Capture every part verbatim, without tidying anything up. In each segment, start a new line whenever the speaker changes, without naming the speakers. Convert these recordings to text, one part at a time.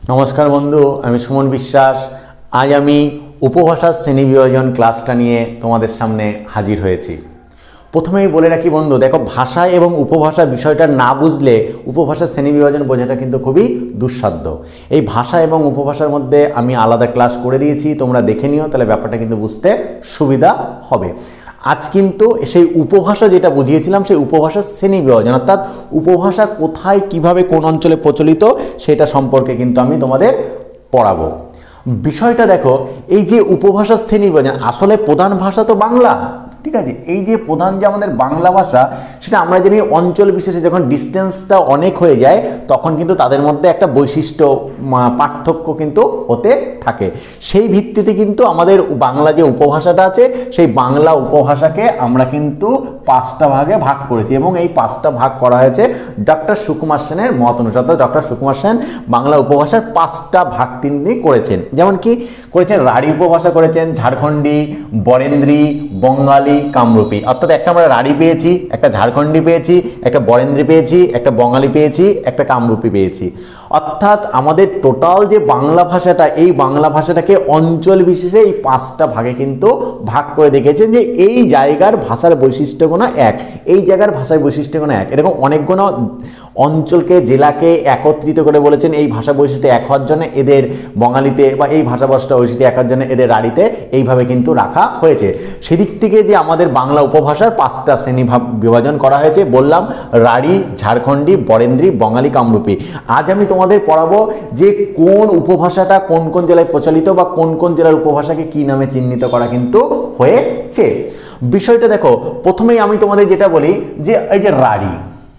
नमस्कार बंधु आमी सुमन विश्वास आज आमी उपभाषा श्रेणी विभाजन क्लासटा निये तोमादेर सामने हाजिर हयेछि। प्रथमेई बोले राखी बंधु देखो भाषा एवं उपभाषा विषयटा ना बुझले उपभाषा श्रेणी विभाजन बोझाटा किन्तु खुबই दुस्साध्य। এই भाषा एवं उपभाषार मध्य आमी आलादा क्लास करे दिएछि, तोमरा देखे निओ ताहले ব্যাপারটা কিন্তু বুঝতে সুবিধা হবে। आज किन्तु সেই উপভাষা যেটা বুঝিয়েছিলাম সেই উপভাষার শ্রেণী বিভাজন অর্থাৎ উপভাষা কোথায় কিভাবে কোন অঞ্চলে প্রচলিত সেটা সম্পর্কে কিন্তু আমি তোমাদের পড়াবো। বিষয়টা দেখো এই যে উপভাষার শ্রেণী বিভাজন আসলে প্রধান ভাষা তো বাংলা, ঠিক আছে। এই যে প্রধান যে আমাদের বাংলা ভাষা সেটা আমরা জানি অঞ্চল বিশেষে যখন ডিস্টেন্সটা অনেক হয়ে যায় তখন কিন্তু তাদের মধ্যে একটা বৈশিষ্ট্য পার্থক্য কিন্তু হতে থাকে। সেই ভিত্তিতে কিন্তু আমাদের বাংলা যে উপভাষাটা আছে সেই বাংলা উপভাষাকে আমরা কিন্তু পাঁচটা ভাগে ভাগ করেছি এবং এই পাঁচটা ভাগ করা হয়েছে ডক্টর সুকুমার সেনের মত অনুসারে। অর্থাৎ ডক্টর সুকুমার সেন বাংলা উপভাষার পাঁচটা ভাগ তিনি করেছেন। যেমন কি করেছেন রাঢ়ী উপভাষা করেছেন, ঝাড়খণ্ডী, বরেন্দ্রী, বঙ্গালী, কামরূপী। অর্থাৎ একটা আমরা রাঢ়ী পেয়েছি, একটা ঝাড়খণ্ডী পেয়েছি, একটা বরেন্দ্রী পেয়েছি, একটা বঙ্গালী পেয়েছি, একটা কামরূপী পেয়েছি। অর্থাৎ আমাদের টোটাল যে বাংলা ভাষাটা এই বাংলা ভাষাটাকে অঞ্চল বিশেষে এই পাঁচটা ভাগে কিন্তু ভাগ করে দেখেছেন যে এই জায়গার ভাষার বৈশিষ্ট্যগুলো এক, এই জায়গার ভাষার বৈশিষ্ট্যগুলো এক, এরকম অনেকগুলো অঞ্চলকে জেলাকে একত্রিত করে বলেছেন এই ভাষা বৈশিষ্ট্য এক হওয়ার জন্য এদের বঙ্গালীতে বা এই ভাষা বৈশিষ্ট্য বৈশিষ্ট্য এক হওয়ার জন্য এদের রাঢ়ীতে এইভাবে কিন্তু রাখা হয়েছে। সেদিক থেকে যে আমাদের বাংলা উপভাষার পাঁচটা শ্রেণী বিভাজন করা হয়েছে বললাম রাঢ়ী, ঝাড়খণ্ডী, বরেন্দ্রী, বঙ্গালী, কামরূপী। আজ আমি তোমাদের পড়াবো যে কোন উপভাষাটা কোন কোন জেলায় প্রচলিত বা কোন কোন জেলার উপভাষাকে কি নামে চিহ্নিত করা কিন্তু হয়েছে। বিষয়টা দেখো প্রথমেই আমি তোমাদের যেটা বলি যে এই যে রাঢ়ী,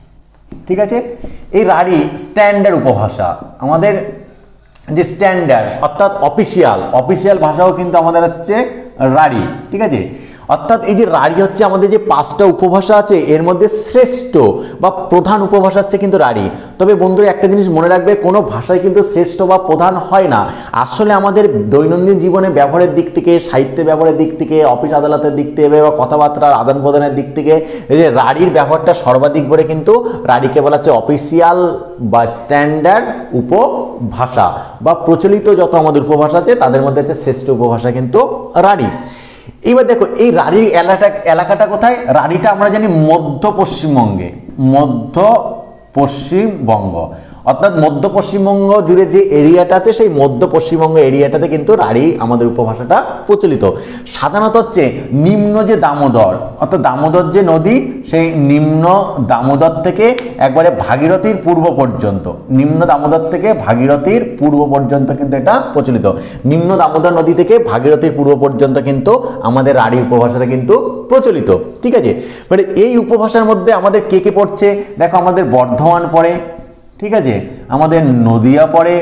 ঠিক আছে, এই রাঢ়ী স্ট্যান্ডার্ড উপভাষা আমাদের যে স্ট্যান্ডার্ড অর্থাৎ অফিসিয়াল অফিসিয়াল ভাষাও কিন্তু আমাদের হচ্ছে রাঢ়ী, ঠিক আছে। অর্থাৎ এই যে রাঢ়ী হচ্ছে আমাদের যে পাঁচটা উপভাষা আছে এর মধ্যে শ্রেষ্ঠ বা প্রধান উপভাষা হচ্ছে কিন্তু রাঢ়ী। তবে বন্ধুরা একটা জিনিস মনে রাখবে কোনো ভাষায় কিন্তু শ্রেষ্ঠ বা প্রধান হয় না। আসলে আমাদের দৈনন্দিন জীবনে ব্যবহারের দিক থেকে, সাহিত্যে ব্যবহারের দিক থেকে, অফিস আদালতের দিক থেকে বা কথাবার্তার আদান প্রদানের দিক থেকে এই যে রাঢ়ীর ব্যবহারটা সর্বাধিক বলে কিন্তু রাঢ়ীকে বলা হচ্ছে অফিসিয়াল বা স্ট্যান্ডার্ড উপভাষা বা প্রচলিত যত আমাদের উপভাষা আছে তাদের মধ্যে হচ্ছে শ্রেষ্ঠ উপভাষা কিন্তু রাঢ়ী। এবার দেখো এই রাঢ়ীর এলাকা এলাকাটা কোথায়? রাঢ়ীটা আমরা জানি মধ্য পশ্চিমবঙ্গে, মধ্য পশ্চিমবঙ্গ অর্থাৎ মধ্য পশ্চিমবঙ্গ জুড়ে যে এরিয়াটা আছে সেই মধ্য পশ্চিমবঙ্গ এরিয়াটাতে কিন্তু রাঢ়ী আমাদের উপভাষাটা প্রচলিত। সাধারণত হচ্ছে নিম্ন যে দামোদর অর্থাৎ দামোদর যে নদী সেই নিম্ন দামোদর থেকে একবারে ভাগীরথীর পূর্ব পর্যন্ত, নিম্ন দামোদর থেকে ভাগীরথীর পূর্ব পর্যন্ত কিন্তু এটা প্রচলিত। নিম্ন দামোদর নদী থেকে ভাগীরথীর পূর্ব পর্যন্ত কিন্তু আমাদের রাঢ়ী উপভাষাটা কিন্তু প্রচলিত, ঠিক আছে। মানে এই উপভাষার মধ্যে আমাদের কে কে পড়ছে দেখো, আমাদের বর্ধমান পড়ে, ঠিক আছে, আমাদের নদিয়া পড়ে,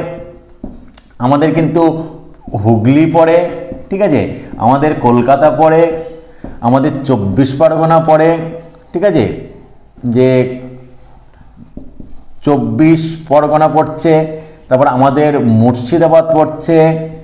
আমাদের কিন্তু হুগলি পড়ে, ঠিক আছে, আমাদের কলকাতা পড়ে, আমাদের চব্বিশ পরগনা পড়ে, ঠিক আছে, যে চব্বিশ পরগনা পড়ছে, তারপর আমাদের মুর্শিদাবাদ পড়ছে,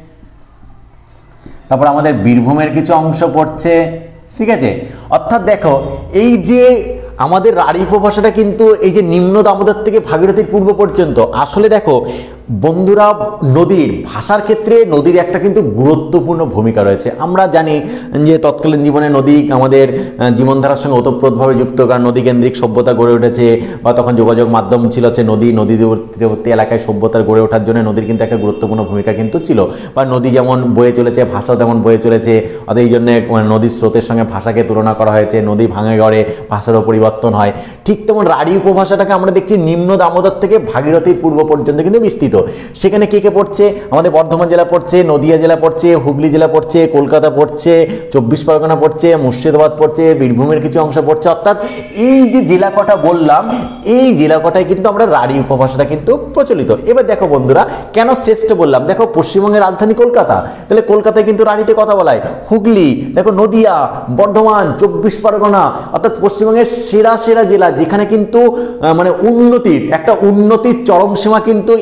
তারপর আমাদের বীরভূমের কিছু অংশ পড়ছে, ঠিক আছে। অর্থাৎ দেখো এই যে আমাদের রাঢ়ী উপভাষাটা কিন্তু এই যে নিম্ন দামোদর থেকে ভাগীরথীর পূর্ব পর্যন্ত আসলে দেখো বন্ধুরা নদীর ভাষার ক্ষেত্রে নদীর একটা কিন্তু গুরুত্বপূর্ণ ভূমিকা রয়েছে। আমরা জানি যে তৎকালীন জীবনে নদী আমাদের জীবনধারার সঙ্গে ওতপ্রোতভাবে যুক্ত, কারণ নদীকেন্দ্রিক সভ্যতা গড়ে উঠেছে বা তখন যোগাযোগ মাধ্যম ছিল হচ্ছে নদী, নদী তীরবর্তী এলাকায় সভ্যতার গড়ে ওঠার জন্য নদীর কিন্তু একটা গুরুত্বপূর্ণ ভূমিকা কিন্তু ছিল। বা নদী যেমন বয়ে চলেছে ভাষাও তেমন বয়ে চলেছে, অর্থাৎ এই জন্যে নদীর স্রোতের সঙ্গে ভাষাকে তুলনা করা হয়েছে, নদী ভাঙে গড়ে ভাষারও পরিবর্তন হয়। ঠিক তেমন রাঢ়ী উপভাষাটাকে আমরা দেখছি নিম্ন দামোদর থেকে ভাগীরথীর পূর্ব পর্যন্ত কিন্তু বিস্তৃত। সেখানে কে কে পড়ছে? আমাদের বর্ধমান জেলা পড়ছে, নদিয়া জেলা পড়ছে, হুগলি জেলা পড়ছে, কলকাতা পড়ছে, চব্বিশ পরগনা পড়ছে, মুর্শিদাবাদ পড়ছে, বীরভূমের কিছু অংশ পড়ছে। অর্থাৎ এই যে জেলা কটা বললাম এই জেলা কটায় কিন্তু আমরা রাঢ়ী উপভাষাটা কিন্তু প্রচলিত। এবার দেখো বন্ধুরা কেন শ্রেষ্ঠ বললাম, দেখো পশ্চিমবঙ্গের রাজধানী কলকাতা, তাহলে কলকাতায় কিন্তু রাঢ়ীতে কথা বলায়। হুগলি দেখো, নদিয়া, বর্ধমান, চব্বিশ পরগনা অর্থাৎ পশ্চিমবঙ্গের সেরা সেরা জেলা যেখানে কিন্তু মানে উন্নতির একটা উন্নতির চরম সীমা কিন্তু এই জেলা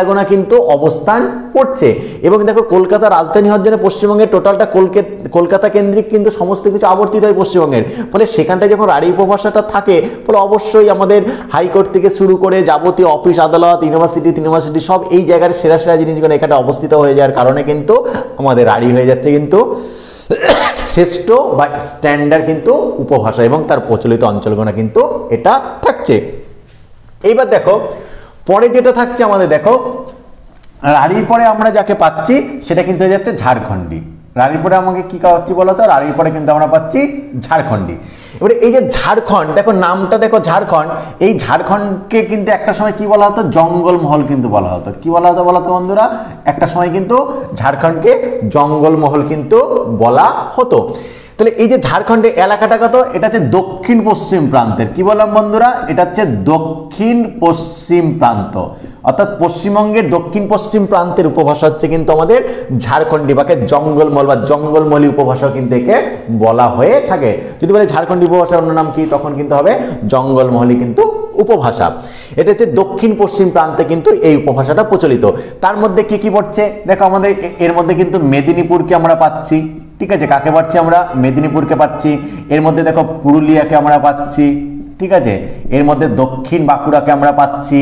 জেলাগুনা কিন্তু অবস্থান করছে। এবং দেখো কলকাতা রাজধানী হওয়ার জন্য পশ্চিমবঙ্গের টোটালটা কলকাতা কেন্দ্রিক কিন্তু সমস্ত কিছু আবর্তিত হয় পশ্চিমবঙ্গের, ফলে সেখানটায় যখন রাঢ়ী উপভাষাটা থাকে ফলে অবশ্যই আমাদের হাইকোর্ট থেকে শুরু করে যাবতীয় অফিস আদালত ইউনিভার্সিটি ইউনিভার্সিটি সব এই জায়গার সেরা সেরা জিনিসগুলো এখানে অবস্থিত হয়ে যাওয়ার কারণে কিন্তু আমাদের রাঢ়ী হয়ে যাচ্ছে কিন্তু শ্রেষ্ঠ বা স্ট্যান্ডার্ড কিন্তু উপভাষা এবং তার প্রচলিত অঞ্চলগুলো কিন্তু এটা থাকছে। এইবার দেখো পরে যেটা থাকছে আমাদের, দেখো রাঢ়ীর পরে আমরা যাকে পাচ্ছি সেটা কিন্তু হয়ে যাচ্ছে ঝাড়খণ্ডী। রাঢ়ীর পরে আমাকে কি পাচ্ছি বলো তো, রাঢ়ীর পরে কিন্তু আমরা পাচ্ছি ঝাড়খণ্ডী। এবারে এই যে ঝাড়খণ্ড, দেখো নামটা দেখো ঝাড়খণ্ড, এই ঝাড়খণ্ডকে কিন্তু একটা সময় কি বলা হতো, জঙ্গলমহল কিন্তু বলা হতো। কি বলা হতো বলো তো বন্ধুরা, একটা সময় কিন্তু ঝাড়খণ্ডকে জঙ্গলমহল কিন্তু বলা হতো। তাহলে এই যে ঝাড়খণ্ডের এলাকাটা কত, এটা হচ্ছে দক্ষিণ পশ্চিম প্রান্তের, কি বললাম বন্ধুরা, এটা হচ্ছে দক্ষিণ পশ্চিম প্রান্ত, অর্থাৎ পশ্চিমবঙ্গের দক্ষিণ পশ্চিম প্রান্তের উপভাষা হচ্ছে কিন্তু আমাদের ঝাড়খণ্ডী বাকে জঙ্গলমহল বা জঙ্গলমহলী উপভাষা কিন্তু একে বলা হয়ে থাকে। যদি বলে ঝাড়খণ্ডী উপভাষার অন্য নাম কি, তখন কিন্তু হবে জঙ্গলমহলী কিন্তু উপভাষা। এটা হচ্ছে দক্ষিণ পশ্চিম প্রান্তে কিন্তু এই উপভাষাটা প্রচলিত। তার মধ্যে কি কি পড়ছে দেখো, আমাদের এর মধ্যে কিন্তু মেদিনীপুরকে আমরা পাচ্ছি, ঠিক আছে, কাকে পাচ্ছি আমরা, মেদিনীপুরকে পাচ্ছি। এর মধ্যে দেখো পুরুলিয়াকে আমরা পাচ্ছি, ঠিক আছে, এর মধ্যে দক্ষিণ বাঁকুড়াকে আমরা পাচ্ছি,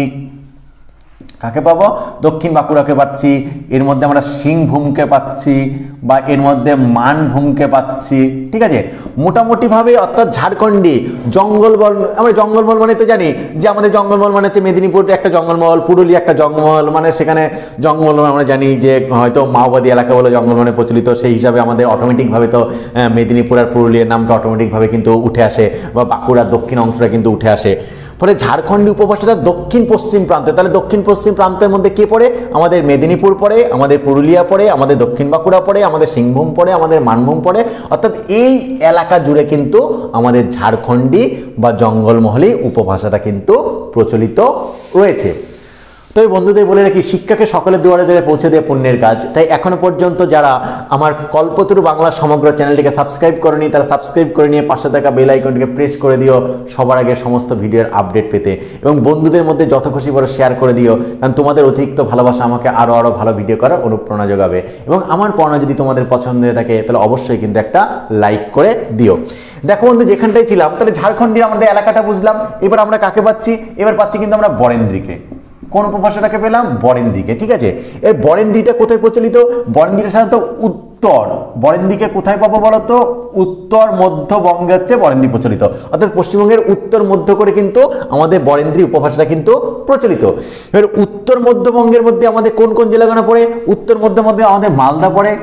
কাকে পাবো, দক্ষিণ বাঁকুড়াকে পাচ্ছি। এর মধ্যে আমরা সিংভূমকে পাচ্ছি বা এর মধ্যে মানভূমকে পাচ্ছি, ঠিক আছে। মোটামুটিভাবে অর্থাৎ ঝাড়খণ্ডী জঙ্গলমহল, আমরা জঙ্গলমহল মানে তো জানি যে আমাদের জঙ্গলমহল মানে হচ্ছে মেদিনীপুর একটা জঙ্গলমহল, পুরুলিয়া একটা জঙ্গলমহল, মানে সেখানে জঙ্গলমহল আমরা জানি যে হয়তো মাওবাদী এলাকা বলে জঙ্গলমহলে প্রচলিত, সেই হিসাবে আমাদের অটোমেটিকভাবে তো মেদিনীপুর আর পুরুলিয়ার নামটা অটোমেটিকভাবে কিন্তু উঠে আসে বা বাঁকুড়ার দক্ষিণ অংশটা কিন্তু উঠে আসে। ফলে ঝাড়খণ্ডী উপভাষাটা দক্ষিণ পশ্চিম প্রান্তে, তাহলে দক্ষিণ পশ্চিম প্রান্তের মধ্যে কে পড়ে, আমাদের মেদিনীপুর পড়ে, আমাদের পুরুলিয়া পড়ে, আমাদের দক্ষিণ বাঁকুড়া পড়ে, আমাদের সিংভূম পড়ে, আমাদের মানভূম পড়ে, অর্থাৎ এই এলাকা জুড়ে কিন্তু আমাদের ঝাড়খণ্ডী বা জঙ্গলমহলী উপভাষাটা কিন্তু প্রচলিত রয়েছে। তবে বন্ধুদের বলে রাখি, শিক্ষাকে সকলের দুয়ারে দুয়ারে পৌঁছে দেওয়া পুণ্যের কাজ। তাই এখনো পর্যন্ত যারা আমার কল্পতরু বাংলা সমগ্র চ্যানেলটিকে সাবস্ক্রাইব করেনি তারা সাবস্ক্রাইব করে নিয়ে পাশে থাকা বেল আইকনটিকে প্রেস করে দিও সবার আগে সমস্ত ভিডিওর আপডেট পেতে, এবং বন্ধুদের মধ্যে যত খুশি বড় শেয়ার করে দিও, কারণ তোমাদের অতিরিক্ত ভালোবাসা আমাকে আরও আরও ভালো ভিডিও করার অনুপ্রেরণা যোগাবে। এবং আমার পড়ানো যদি তোমাদের পছন্দ হয়ে থাকে তাহলে অবশ্যই কিন্তু একটা লাইক করে দিও। দেখো বন্ধু, যেখানটায় ছিলাম তাহলে ঝাড়খণ্ডের আমাদের এলাকাটা বুঝলাম। এবার আমরা কাকে পাচ্ছি, এবার পাচ্ছি কিন্তু আমরা বরেন্দ্রীকে। কোন উপভাষাটাকে পেলাম, বরেন্দ্রীকে, ঠিক আছে। এর বরেন্দ্রীটা কোথায় প্রচলিত, বরেন্দ্রীটা সাধারণত উত্তর, বরেন্দ্রীকে কোথায় পাবো বলতো, উত্তর মধ্যবঙ্গে হচ্ছে বরেন্দ্রী প্রচলিত, অর্থাৎ পশ্চিমবঙ্গের উত্তর মধ্য করে কিন্তু আমাদের বরেন্দ্রী উপভাষাটা কিন্তু প্রচলিত। এবার উত্তর মধ্যবঙ্গের মধ্যে আমাদের কোন কোন জেলাগুলো পড়ে, উত্তর মধ্য মধ্যে আমাদের মালদা পড়ে,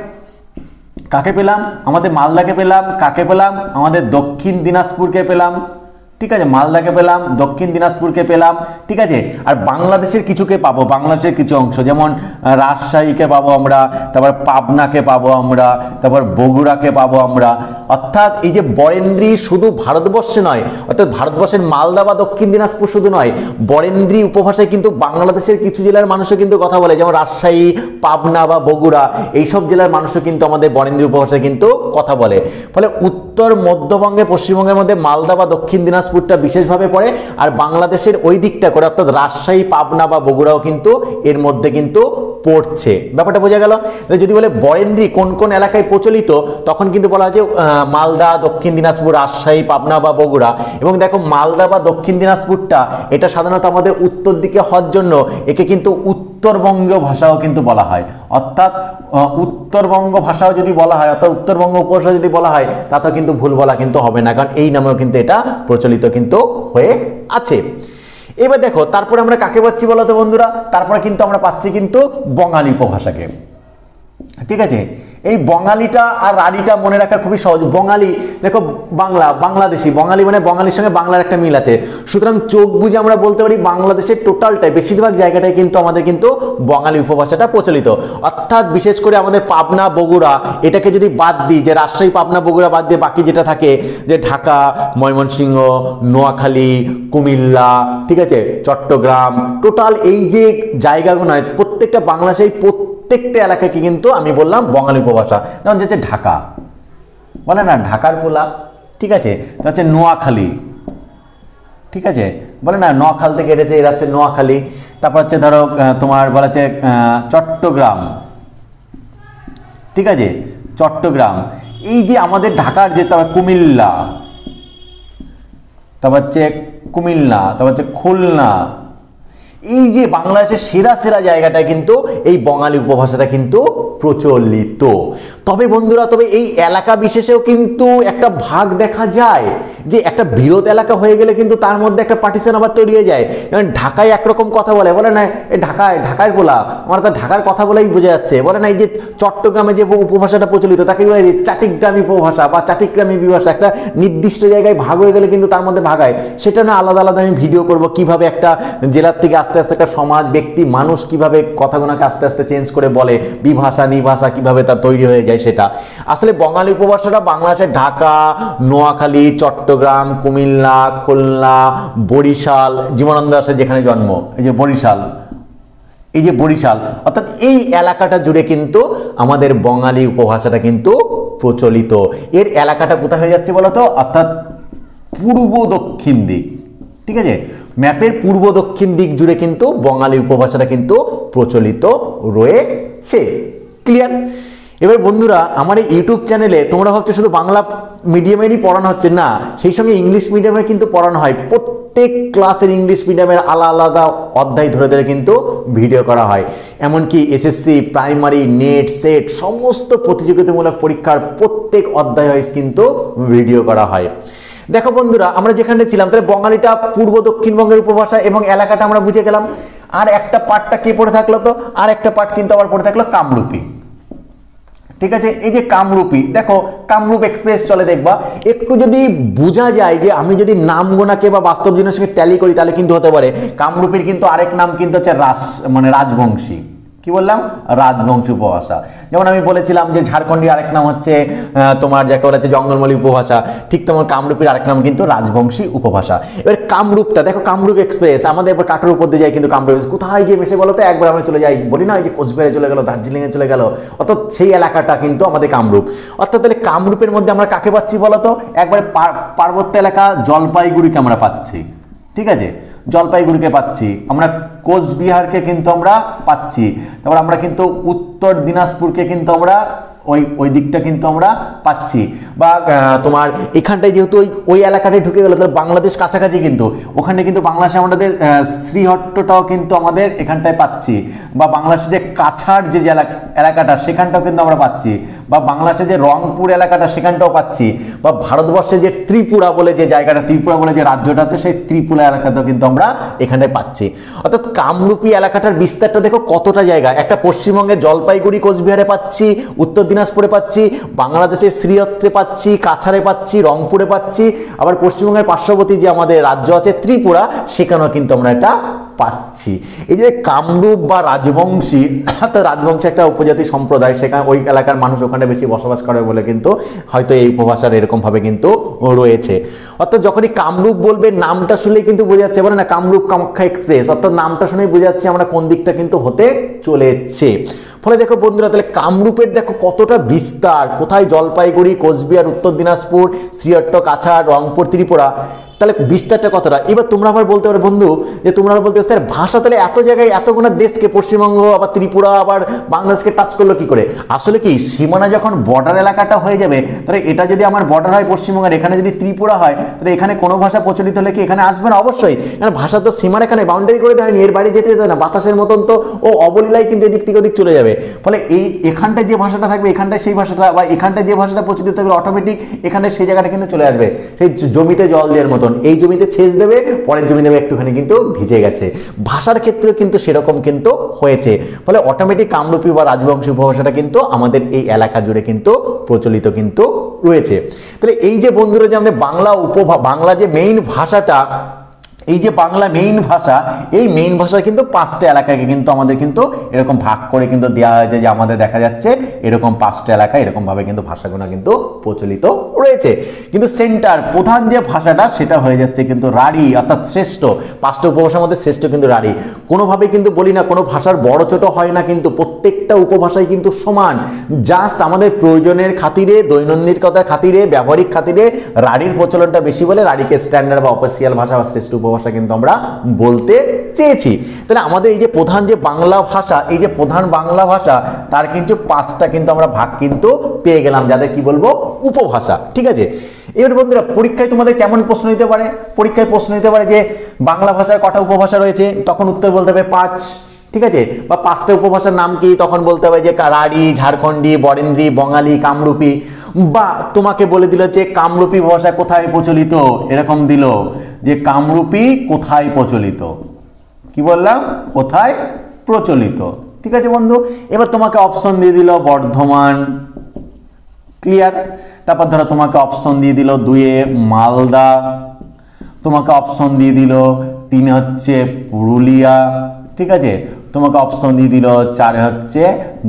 কাকে পেলাম, আমাদের মালদাকে পেলাম, কাকে পেলাম, আমাদের দক্ষিণ দিনাজপুরকে পেলাম, ঠিক আছে, মালদাকে পেলাম, দক্ষিণ দিনাজপুরকে পেলাম, ঠিক আছে। আর বাংলাদেশের কিছুকে পাবো, বাংলাদেশের কিছু অংশ যেমন রাজশাহীকে পাবো আমরা, তারপর পাবনাকে পাবো আমরা, তারপর বগুড়াকে পাবো আমরা। অর্থাৎ এই যে বরেন্দ্রী শুধু ভারতবর্ষে নয়, অর্থাৎ ভারতবর্ষের মালদা বা দক্ষিণ দিনাজপুর শুধু নয়, বরেন্দ্রী উপভাষায় কিন্তু বাংলাদেশের কিছু জেলার মানুষও কিন্তু কথা বলে, যেমন রাজশাহী, পাবনা বা বগুড়া, এইসব জেলার মানুষও কিন্তু আমাদের বরেন্দ্রী উপভাষায় কিন্তু কথা বলে। ফলে উত্তর মধ্যবঙ্গে পশ্চিমবঙ্গের মধ্যে মালদা বা দক্ষিণ দিনাজপুর দিনাজপুরটা বিশেষভাবে পড়ে, আর বাংলাদেশের ওই দিকটা করে অর্থাৎ রাজশাহী, পাবনা বা বগুড়াও কিন্তু এর মধ্যে কিন্তু পড়ছে। ব্যাপারটা বোঝা গেল। যদি বলে বরেন্দ্রী কোন কোন এলাকায় প্রচলিত, তখন কিন্তু বলা হয় যে মালদা, দক্ষিণ দিনাজপুর, রাজশাহী, পাবনা বা বগুড়া। এবং দেখো মালদা বা দক্ষিণ দিনাজপুরটা এটা সাধারণত আমাদের উত্তর দিকে হওয়ার জন্য একে কিন্তু উত্তরবঙ্গীয় ভাষাও কিন্তু বলা হয়, অর্থাৎ উত্তরবঙ্গ ভাষাও যদি বলা হয়, অর্থাৎ উত্তরবঙ্গ উপভাষা যদি বলা হয় তাতেও কিন্তু ভুল বলা কিন্তু হবে না, কারণ এই নামেও কিন্তু এটা প্রচলিত কিন্তু হয়ে আছে। এবার দেখো তারপরে আমরা কাকে পাচ্ছি বলতো বন্ধুরা, তারপরে কিন্তু আমরা পাচ্ছি কিন্তু বঙ্গালী উপভাষাকে, ঠিক আছে। এই বঙ্গালীটা আর রাঢ়ীটা মনে রাখা খুবই সহজ। বঙ্গালী দেখো বাংলা, বাংলাদেশি, বঙ্গালী মানে বঙ্গালীর সঙ্গে বাংলার একটা মিল আছে, সুতরাং চোখ বুঝে আমরা বলতে পারি বাংলাদেশের টোটালটাই বেশিরভাগ জায়গাটায় কিন্তু আমাদের কিন্তু বঙ্গালী উপভাষাটা প্রচলিত। অর্থাৎ বিশেষ করে আমাদের পাবনা, বগুড়া এটাকে যদি বাদ দিই, যে রাজশাহী, পাবনা, বগুড়া বাদ দিয়ে বাকি যেটা থাকে, যে ঢাকা, ময়মনসিংহ, নোয়াখালী, কুমিল্লা, ঠিক আছে, চট্টগ্রাম, টোটাল এই যে জায়গাগুলো প্রত্যেকটা বাংলাদেশের প্রত্যেকটা এলাকাকে কিন্তু আমি বললাম বঙ্গালী উপভাষা। যেমন হচ্ছে ঢাকা, বলে না ঢাকার পোলা, ঠিক আছে, তা হচ্ছে নোয়াখালী, ঠিক আছে, বলে না নোয়াখাল থেকে এসেছে, এরা হচ্ছে নোয়াখালী। তারপর হচ্ছে ধরো তোমার বলা হচ্ছে চট্টগ্রাম, ঠিক আছে, চট্টগ্রাম। এই যে আমাদের ঢাকার যে তারপর কুমিল্লা, তারপর হচ্ছে কুমিল্লা, তারপর হচ্ছে খুলনা, এই যে বাংলাদেশের সেরা সেরা জায়গাটায় কিন্তু এই বঙ্গালী উপভাষাটা কিন্তু প্রচলিত। তবে বন্ধুরা, তবে এই এলাকা বিশেষেও কিন্তু একটা ভাগ দেখা যায়, যে একটা বৃহৎ এলাকা হয়ে গেলে কিন্তু তার মধ্যে একটা পার্টিশন আবার তৈরি হয়ে যায়। যেমন ঢাকায় একরকম কথা বলে, বলে না এই ঢাকায় ঢাকায় বলা, আমার তো ঢাকার কথা বলেই বোঝা যাচ্ছে। বলে না এই যে চট্টগ্রামে যে উপভাষাটা প্রচলিত তাকে বলে যে চাটিগ্রামী উপভাষা বা চাটিগ্রামী বিভাষা। একটা নির্দিষ্ট জায়গায় ভাগ হয়ে গেলে কিন্তু তার মধ্যে ভাগ হয়। সেটা না আলাদা আলাদা আমি ভিডিও করব, কিভাবে একটা জেলার থেকে আস্তে আস্তে একটা সমাজ, ব্যক্তি, মানুষ কিভাবে কথাগুলোকে আস্তে আস্তে চেঞ্জ করে বলে, বিভাষা নিভাষা কিভাবে তার তৈরি হয়ে যায় সেটা। আসলে বঙ্গালী উপভাষাটা বাংলাদেশের ঢাকা, নোয়াখালী, চট্টগ্রাম, কুমিল্লা, খুলনা, বরিশাল, জীবনানন্দ দাশের যেখানে জন্ম, এই যে বরিশাল, এই যে বরিশাল, অর্থাৎ এই এলাকাটা জুড়ে কিন্তু আমাদের বঙ্গালী উপভাষাটা কিন্তু প্রচলিত। এর এলাকাটা কোথায় হয়ে যাচ্ছে বলতো, অর্থাৎ পূর্ব দক্ষিণ দিক, ঠিক আছে, ম্যাপের পূর্ব দক্ষিণ দিক জুড়ে কিন্তু বঙ্গালী উপভাষাটা কিন্তু প্রচলিত রয়েছে। ক্লিয়ার? এবার বন্ধুরা, আমার এই ইউটিউব চ্যানেলে তোমরা ভাবছো শুধু বাংলা মিডিয়ামেরই পড়ানো হচ্ছে, না, সেই সঙ্গে ইংলিশ মিডিয়ামে কিন্তু পড়ানো হয়। প্রত্যেক ক্লাসের ইংলিশ মিডিয়ামের আলাদা আলাদা অধ্যায় ধরে ধরে কিন্তু ভিডিও করা হয়। এমনকি এসএসসি, প্রাইমারি, নেট, সেট সমস্ত প্রতিযোগিতামূলক পরীক্ষার প্রত্যেক অধ্যায় ওয়াইজ কিন্তু ভিডিও করা হয়। দেখো বন্ধুরা, আমরা যেখানে ছিলাম তাহলে বঙ্গালীটা পূর্ব দক্ষিণবঙ্গের উপভাষা এবং এলাকাটা আমরা বুঝে গেলাম। আর একটা পার্টটা কে পড়ে থাকলো, তো আর একটা পার্ট কিন্তু আবার পড়ে থাকলো কামরূপী। ঠিক আছে, এই যে কামরূপী, দেখো কামরূপ এক্সপ্রেস চলে, দেখবা একটু যদি বোঝা যায় যে আমি যদি নাম গোনাকে বা বাস্তব জিনিসের সঙ্গে ট্যালি করি তাহলে কিন্তু হতে পারে। কামরূপীর কিন্তু আরেক নাম কিন্তু হচ্ছে রাস, মানে রাজবংশী। কি বললাম? রাজবংশী উপভাষা। যেমন আমি বলেছিলাম যে ঝাড়খণ্ডীর আরেক নাম হচ্ছে তোমার যাকে বলা হচ্ছে জঙ্গলমলি উপভাষা, ঠিক তোমার কামরূপীর আরেক নাম কিন্তু রাজবংশী উপভাষা। এবার কামরূপটা দেখো, কামরূপ এক্সপ্রেস আমাদের এবার কাটোর উপর দিয়ে যায়, কিন্তু কামরূপ কোথায় গিয়ে মেশে বলো তো, একবার আমরা চলে যাই, বলি না এই যে কোচবিহারে চলে গেল, দার্জিলিংয়ে চলে গেল, অর্থাৎ সেই এলাকাটা কিন্তু আমাদের কামরূপ। অর্থাৎ তাহলে কামরূপের মধ্যে আমরা কাকে পাচ্ছি বলো তো, একবারে পার্বত্য এলাকা জলপাইগুড়িকে আমরা পাচ্ছি, ঠিক আছে, জলপাইগুড়িকে পাচ্ছি আমরা, কোচবিহারকে কিন্তু আমরা পাচ্ছি, তারপর আমরা কিন্তু উত্তর দিনাজপুরকে কিন্তু আমরা ওই ওই দিকটা কিন্তু আমরা পাচ্ছি। বা তোমার এখানটায় যেহেতু ওই ওই এলাকাটায় ঢুকে গেলো, তাহলে বাংলাদেশ কাছাকাছি, কিন্তু ওখানে কিন্তু বাংলাদেশে আমাদের শ্রীহট্টটাও কিন্তু আমাদের এখানটায় পাচ্ছি, বা বাংলাদেশের যে কাছাড় যে এলাকাটা সেখানটাও কিন্তু আমরা পাচ্ছি, বা বাংলাদেশের যে রংপুর এলাকাটা সেখানটাও পাচ্ছি, বা ভারতবর্ষের যে ত্রিপুরা বলে যে জায়গাটা, ত্রিপুরা বলে যে রাজ্যটা আছে, সেই ত্রিপুরা এলাকাতেও কিন্তু আমরা এখানটায় পাচ্ছি। অর্থাৎ কামরূপী এলাকাটার বিস্তারটা দেখো কতটা জায়গা, একটা পশ্চিমবঙ্গের জলপাইগুড়ি কোচবিহারে পাচ্ছি, উত্তর দিনাজপুরে পাচ্ছি, বাংলাদেশের শ্রীহট্টে পাচ্ছি, কাছাড়ে পাচ্ছি, রংপুরে পাচ্ছি, আবার পশ্চিমবঙ্গের পার্শ্ববর্তী যে আমাদের রাজ্য আছে ত্রিপুরা, সেখানেও কিন্তু আমরা এটা পাচ্ছি। এই যে কামরূপ বা রাজবংশী, অর্থাৎ রাজবংশী একটা উপজাতি সম্প্রদায়, সেখানে ওই এলাকার মানুষ ওখানে বেশি বসবাস করে বলে কিন্তু হয়তো এই উপভাষার এরকমভাবে কিন্তু রয়েছে। অর্থাৎ যখনই কামরূপ বলবে নামটা শুনলেই কিন্তু বোঝা যাচ্ছে, বলে না কামরূপ কামাখ্যা এক্সপ্রেস, অর্থাৎ নামটা শুনেই বোঝা যাচ্ছে আমরা কোন দিকটা কিন্তু হতে চলেছে। ফলে দেখো বন্ধুরা, তাহলে কামরূপের দেখো কতটা বিস্তার, কোথায় জলপাইগুড়ি, কোচবিহার, উত্তর দিনাজপুর, শ্রীহট্ট, কাছাড়, রংপুর, ত্রিপুরা, তাহলে বিস্তারটা কতটা। এবার তোমরা আবার বলতে পারো বন্ধু যে তোমরা আবার বলতে পারো ভাষা তাহলে এত জায়গায় এতগুলো দেশকে, পশ্চিমবঙ্গ আবার ত্রিপুরা আবার বাংলাদেশকে টাচ করলো কি করে? আসলে কি সীমানা যখন বর্ডার এলাকাটা হয়ে যাবে, তাহলে এটা যদি আমার বর্ডার হয় পশ্চিমবঙ্গের, এখানে যদি ত্রিপুরা হয়, তাহলে এখানে কোনো ভাষা প্রচলিত হলে কি এখানে আসবে না? অবশ্যই, কারণ ভাষা তো সীমানা এখানে বাউন্ডারি করে দেয়নি, এর বাইরে যেতে যেতে না, বাতাসের মতন তো ও অবলীলায় কিন্তু এদিক থেকে ওদিক চলে যাবে। ফলে এই এখানটায় যে ভাষাটা থাকবে এখানটায় সেই ভাষাটা, বা এখানটায় যে ভাষাটা প্রচলিত থাকবে অটোমেটিক এখানে সেই জায়গাটা কিন্তু চলে আসবে। সেই জমিতে জল দেওয়ার মতন, এই জমিতে সেচ দেবে, পরের জমি দেবে একটুখানি কিন্তু ভিজে গেছে। ভাষার ক্ষেত্রেও কিন্তু সেরকম কিন্তু হয়েছে। ফলে অটোমেটিক কামরূপী বা রাজবংশী উপভাষাটা কিন্তু আমাদের এই এলাকা জুড়ে কিন্তু প্রচলিত কিন্তু রয়েছে। তাহলে এই যে বন্ধুরা যে আমাদের বাংলা উপভা বাংলা যে মেইন ভাষাটা, এই যে বাংলা মেইন ভাষা, এই মেইন ভাষার কিন্তু পাঁচটা এলাকাকে কিন্তু আমাদের কিন্তু এরকম ভাগ করে কিন্তু দেওয়া হয়েছে, যে আমাদের দেখা যাচ্ছে এরকম পাঁচটা এলাকা এরকমভাবে কিন্তু ভাষাগুলো কিন্তু প্রচলিত রয়েছে। কিন্তু সেন্টার প্রধান যে ভাষাটা সেটা হয়ে যাচ্ছে কিন্তু রাঢ়ী, অর্থাৎ শ্রেষ্ঠ। পাঁচটা উপভাষার মধ্যে শ্রেষ্ঠ কিন্তু রাঢ়ী। কোনোভাবে কিন্তু বলি না কোনো ভাষার বড় ছোট হয় না, কিন্তু প্রত্যেকটা উপভাষাই কিন্তু সমান। জাস্ট আমাদের প্রয়োজনের খাতিরে, দৈনন্দিনতার খাতিরে, ব্যবহারিক খাতিরে রাঢ়ীর প্রচলনটা বেশি বলে রাঢ়ীকে স্ট্যান্ডার্ড বা অফিসিয়াল ভাষা বা শ্রেষ্ঠ উপভাষা কিন্তু আমরা বলতে চেয়েছি। তাহলে আমাদের এই যে প্রধান যে বাংলা ভাষা, এই যে প্রধান বাংলা ভাষা তার কিন্তু পাঁচটা কিন্তু আমরা ভাগ কিন্তু পেয়ে গেলাম, যাদের কি বলবো উপভাষা। ঠিক আছে, এবার বন্ধুরা পরীক্ষায় তোমাদের কেমন প্রশ্ন নিতে পারে? পরীক্ষায় প্রশ্ন নিতে পারে যে বাংলা ভাষার কটা উপভাষা রয়েছে, তখন উত্তর বলতে হবে পাঁচ। ঠিক আছে, বা পাঁচটা উপভাষার নাম কি, তখন বলতে হবে যে রাঢ়ী, ঝাড়খণ্ডী, বরেন্দ্রী, বঙ্গালী, কামরূপী। বা তোমাকে বলে দিল যে কামরূপী ভাষা কোথায় প্রচলিত, এরকম দিল যে কামরূপী কোথায় প্রচলিত, কি বললাম, কোথায় প্রচলিত। ঠিক আছে বন্ধু, এবার তোমাকে অপশন দিয়ে দিল বর্ধমান, ক্লিয়ার। তারপর ধরো তোমাকে অপশন দিয়ে দিল দুয়ে মালদা, তোমাকে অপশন দিয়ে দিল তিনে হচ্ছে পুরুলিয়া। ঠিক আছে, তোমাকে অপশন দিয়ে দিল চারে হচ্ছে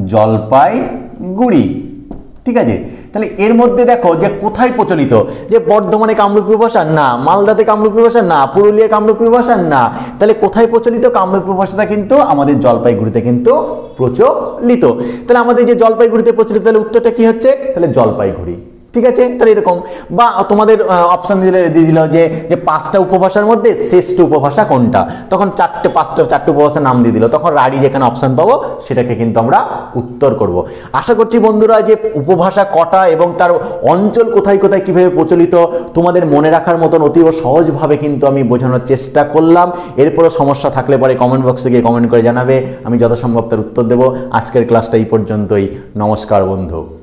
জলপাইগুড়ি। ঠিক আছে, তাহলে এর মধ্যে দেখো যে কোথায় প্রচলিত, যে বর্ধমানে কামরূপী ভাষা না, মালদাতে কামরূপী ভাষা না, পুরুলিয়া কামরূপী ভাষা না, তাহলে কোথায় প্রচলিত? কামরূপী ভাষাটা কিন্তু আমাদের জলপাইগুড়িতে কিন্তু প্রচলিত। তাহলে আমাদের যে জলপাইগুড়িতে প্রচলিত, তাহলে উত্তরটা কি হচ্ছে? তাহলে জলপাইগুড়ি। ঠিক আছে, তাহলে এরকম। বা তোমাদের অপশন দিলে দিয়ে দিল যে যে পাঁচটা উপভাষার মধ্যে শ্রেষ্ঠ উপভাষা কোনটা, তখন চারটে পাঁচটা চারটে উপভাষার নাম দিয়ে দিল, তখন রাঢ়ী যেখানে অপশন পাবো সেটাকে কিন্তু আমরা উত্তর করব। আশা করছি বন্ধুরা যে উপভাষা কটা এবং তার অঞ্চল কোথায় কোথায় কীভাবে প্রচলিত তোমাদের মনে রাখার মতন অতীব সহজভাবে কিন্তু আমি বোঝানোর চেষ্টা করলাম। এরপরও সমস্যা থাকলে পরে কমেন্ট বক্সে গিয়ে কমেন্ট করে জানাবে, আমি যথাসম্ভব তার উত্তর দেবো। আজকের ক্লাসটা এই পর্যন্তই। নমস্কার বন্ধু।